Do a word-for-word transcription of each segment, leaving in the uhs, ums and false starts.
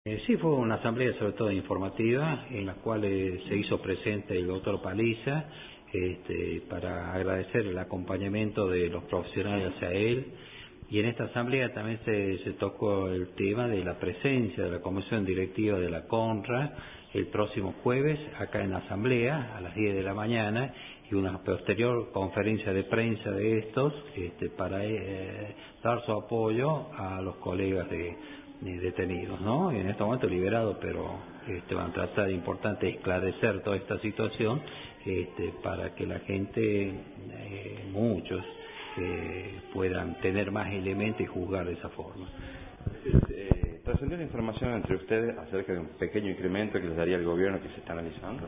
Eh, sí, fue una asamblea sobre todo informativa en la cual eh, se hizo presente el doctor Paliza este, para agradecer el acompañamiento de los profesionales hacia él, y en esta asamblea también se, se tocó el tema de la presencia de la comisión directiva de la CONRA el próximo jueves acá en la asamblea a las diez de la mañana, y una posterior conferencia de prensa de estos este, para eh, dar su apoyo a los colegas de detenidos, ¿no? En este momento liberados, pero este, van a tratar de importante esclarecer toda esta situación este, para que la gente, eh, muchos, eh, puedan tener más elementos y juzgar de esa forma. Eh, ¿Trascendió la información entre ustedes acerca de un pequeño incremento que les daría el gobierno que se está analizando?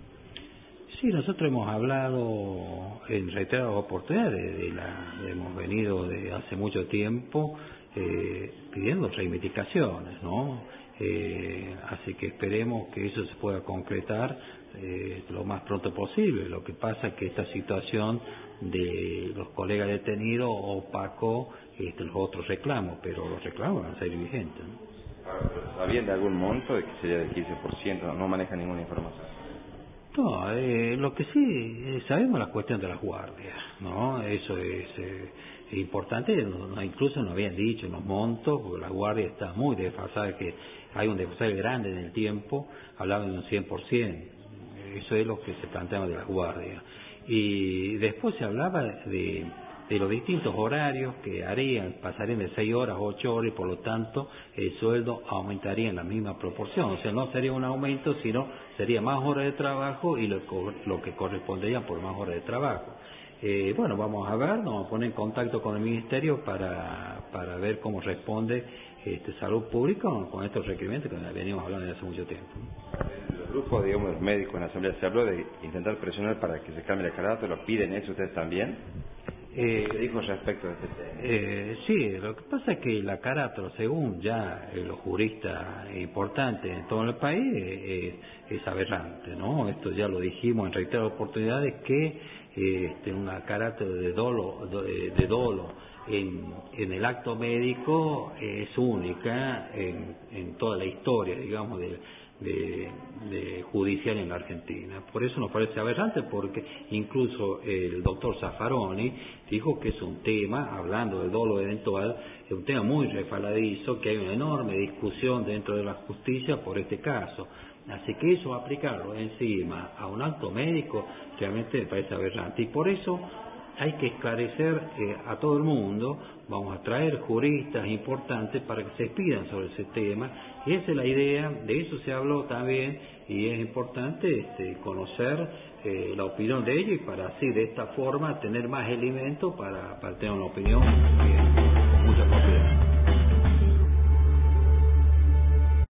Sí, nosotros hemos hablado en reiteradas oportunidades, de la, hemos venido de hace mucho tiempo eh, pidiendo reivindicaciones, ¿no? Eh, así que esperemos que eso se pueda concretar eh, lo más pronto posible. Lo que pasa es que esta situación de los colegas detenidos opacó este, los otros reclamos, pero los reclamos van a ser vigentes, ¿no? ¿Sabían de algún monto de que sería del quince por ciento? No maneja ninguna información. No, eh, lo que sí eh, sabemos la cuestión de las guardias, ¿no? Eso es eh, importante, no, no, incluso nos habían dicho los montos, porque la guardia está muy desfasada, que hay un desfasado grande en el tiempo, hablaban de un cien por ciento, eso es lo que se planteaba de las guardias. Y después se hablaba de, de los distintos horarios que harían, pasarían de seis horas a ocho horas, y por lo tanto el sueldo aumentaría en la misma proporción, o sea, no sería un aumento, sino sería más horas de trabajo y lo, lo que correspondería por más horas de trabajo. Eh, bueno, vamos a ver, nos vamos a poner en contacto con el Ministerio para, para ver cómo responde este, Salud Pública con estos requerimientos que venimos hablando desde hace mucho tiempo. El grupo, digamos, de médicos en la Asamblea se habló de intentar presionar para que se cambie el carácter, ¿lo piden eso ustedes también? Eh, ¿Qué dijo respecto a este tema? Eh, sí, lo que pasa es que la carátula, según ya eh, los juristas importantes en todo el país, eh, es aberrante, ¿no? Esto ya lo dijimos en reiteradas oportunidades, que eh, este, una carátula de dolo, de, de dolo en, en el acto médico es única en, en toda la historia, digamos, de De, de judicial en la Argentina. Por eso nos parece aberrante, porque incluso el doctor Zaffaroni dijo que es un tema, hablando de dolo eventual, es un tema muy resbaladizo, que hay una enorme discusión dentro de la justicia por este caso. Así que eso, aplicarlo encima a un acto médico, realmente me parece aberrante. Y por eso hay que esclarecer eh, a todo el mundo, vamos a traer juristas importantes para que se expidan sobre ese tema, y esa es la idea, de eso se habló también, y es importante este, conocer eh, la opinión de ellos, y para así, de esta forma, tener más elementos para, para tener una opinión eh, con mucha propiedad.